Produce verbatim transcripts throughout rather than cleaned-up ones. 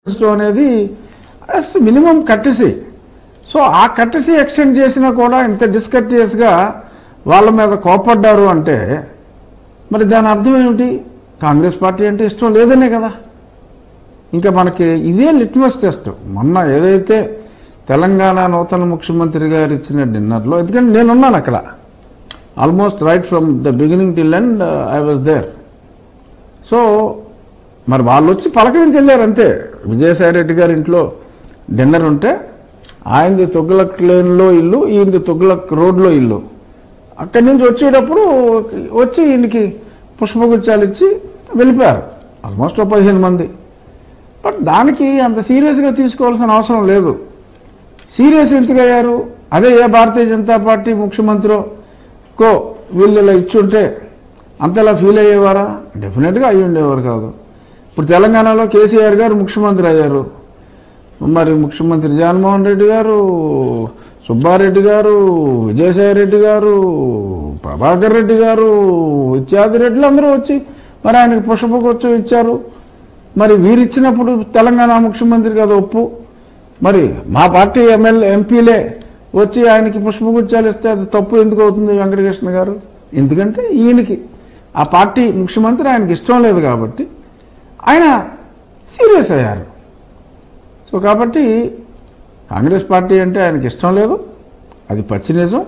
అనేది minimum కట్టసి. So ఆ కట్టసి extend చేసినా కూడా ఇంత డిస్కర్టియస్గా వాళ్ళ మీద కోపడ్డారు అంటే మరి దాని అర్థం ఏమిటి? కాంగ్రెస్ పార్టీ అంటే ఇష్టం లేదనే కదా. ఇంకా మనకి ఇదే లిట్మస్ టెస్ట్. మొన్న ఏదైతే తెలంగాణ నూతన ముఖ్యమంత్రి గారు ఇచ్చిన డిన్నర్లో, ఎందుకంటే నేనున్నాను అక్కడ almost right from the beginning till end I was there. So మరి వాళ్ళు వచ్చి పలకరించి వెళ్ళారు అంతే. విజయసాయి రెడ్డి గారి ఇంట్లో డిన్నర్ ఉంటే ఆయనది తుగ్లక్ లేన్లో ఇల్లు, ఈయనది తుగ్లక్ రోడ్లో ఇల్లు. అక్కడి నుంచి వచ్చేటప్పుడు వచ్చి ఈయనకి పుష్పగుచ్చాలు ఇచ్చి వెళ్ళిపోయారు ఆల్మోస్ట్ ఒక పదిహేను మంది. బట్ దానికి అంత సీరియస్గా తీసుకోవాల్సిన అవసరం లేదు. సీరియస్ ఎందుకు అయ్యారు? అదే ఏ భారతీయ జనతా పార్టీ ముఖ్యమంత్రి కో వీళ్ళు ఇలా ఇచ్చుంటే అంతలా ఫీల్ అయ్యేవారా? డెఫినెట్గా అయ్యి ఉండేవారు కాదు. ఇప్పుడు తెలంగాణలో కేసీఆర్ గారు ముఖ్యమంత్రి అయ్యారు. మరి ముఖ్యమంత్రి జగన్మోహన్ రెడ్డి గారు, సుబ్బారెడ్డి గారు, విజయసాయి రెడ్డి గారు, ప్రభాకర్ రెడ్డి గారు, ఇత్యాది రెడ్డిలు అందరూ వచ్చి మరి ఆయనకు పుష్పగుచ్చం ఇచ్చారు. మరి వీరిచ్చినప్పుడు తెలంగాణ ముఖ్యమంత్రి కదా ఒప్పు. మరి మా పార్టీ ఎమ్మెల్యే ఎంపీలే వచ్చి ఆయనకి పుష్పగుచ్చాలు ఇస్తే అది తప్పు ఎందుకు అవుతుంది వెంకటకృష్ణ గారు? ఎందుకంటే ఈయనకి ఆ పార్టీ ముఖ్యమంత్రి ఆయనకి ఇష్టం లేదు కాబట్టి ఆయన సీరియస్ అయ్యారు. సో కాబట్టి కాంగ్రెస్ పార్టీ అంటే ఆయనకి ఇష్టం లేదు, అది పచ్చి నిజం.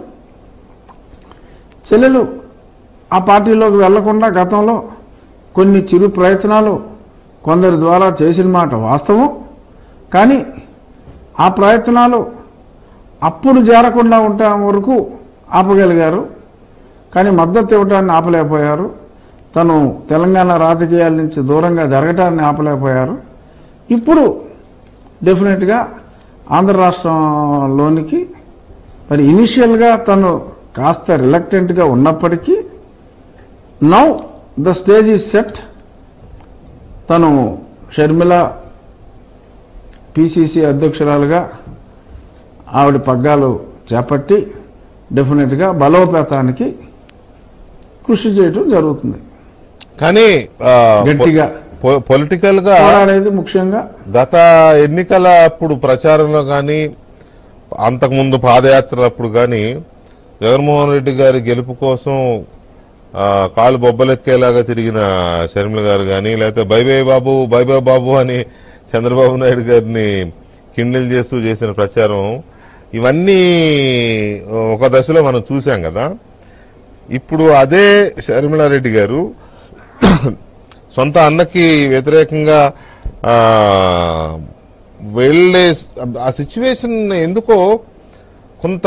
చెల్లెలు ఆ పార్టీలోకి వెళ్లకుండా గతంలో కొన్ని చిరు ప్రయత్నాలు కొందరి ద్వారా చేసిన మాట వాస్తవం. కానీ ఆ ప్రయత్నాలు అప్పుడు చేరకుండా ఉంటే వరకు ఆపగలిగారు, కానీ మద్దతు ఇవ్వడాన్ని ఆపలేకపోయారు. తను తెలంగాణ రాజకీయాల నుంచి దూరంగా జరగటాన్ని ఆపలేకపోయారు. ఇప్పుడు డెఫినెట్గా ఆంధ్ర రాష్ట్రంలోనికి మరి ఇనిషియల్గా తను కాస్త రిలక్టెంట్గా ఉన్నప్పటికీ now the stage is set. తను షర్మిల పిసిసి అధ్యక్షురాలుగా ఆవిడ పగ్గాలు చేపట్టి డెఫినెట్గా బలోపేతానికి కృషి చేయడం జరుగుతుంది. కానీ గట్టిగా పొలిటికల్ గా అనేది ముఖ్యంగా గత ఎన్నికల అప్పుడు ప్రచారంలో కానీ అంతకుముందు పాదయాత్ర అప్పుడు కానీ జగన్మోహన్ రెడ్డి గారి గెలుపు కోసం కాళ్ళు బొబ్బలెక్కేలాగా తిరిగిన షర్మిల గారు కానీ, లేకపోతే బైబై బాబు బైబై బాబు అని చంద్రబాబు నాయుడు గారిని కిండిల్ చేస్తూ చేసిన ప్రచారం, ఇవన్నీ ఒక దశలో మనం చూసాం కదా. ఇప్పుడు అదే షర్మిలారెడ్డి గారు సొంత అన్నకి వ్యతిరేకంగా వెళ్ళే ఆ సిచ్యువేషన్ ఎందుకో కొంత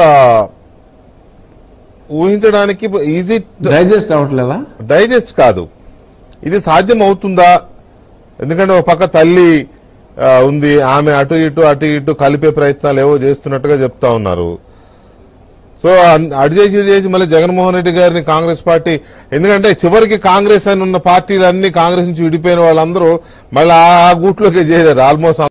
ఊహించడానికి ఈజీ, డైజెస్ట్ అవ్వట్లేదా? డైజెస్ట్ కాదు, ఇది సాధ్యం అవుతుందా? ఎందుకంటే ఒక పక్క తల్లి ఉంది, ఆమె అటు ఇటు అటు ఇటు కలిపే ప్రయత్నాలు ఏవో చేస్తున్నట్టుగా చెప్తా ఉన్నారు. సో అటు చేసి ఇటు చేసి మళ్ళీ జగన్మోహన్ రెడ్డి గారిని కాంగ్రెస్ పార్టీ, ఎందుకంటే చివరికి కాంగ్రెస్ అని ఉన్న పార్టీలన్నీ కాంగ్రెస్ నుంచి విడిపోయిన వాళ్ళందరూ మళ్ళీ ఆ గూట్లోకి చేరారు ఆల్మోస్ట్.